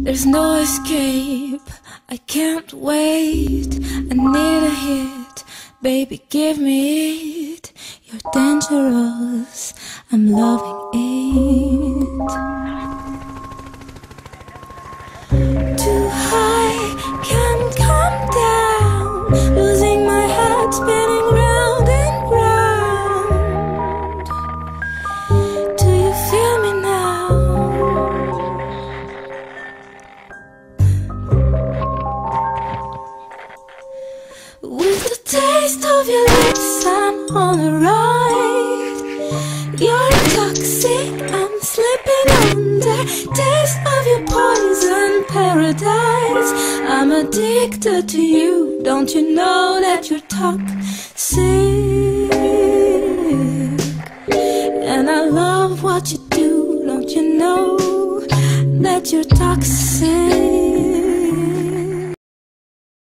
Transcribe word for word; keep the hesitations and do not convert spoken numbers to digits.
There's no escape, I can't wait. I need a hit, baby give me it. You're dangerous, I'm loving it. Too high, can't come down. Losing my head, spinning round and round. Do you feel me now? With the taste of your lips, I'm on a ride. You're toxic, I'm slipping under. Taste of your poison paradise. I'm addicted to you. Don't you know that you're toxic? And I love what you do. Don't you know that you're toxic?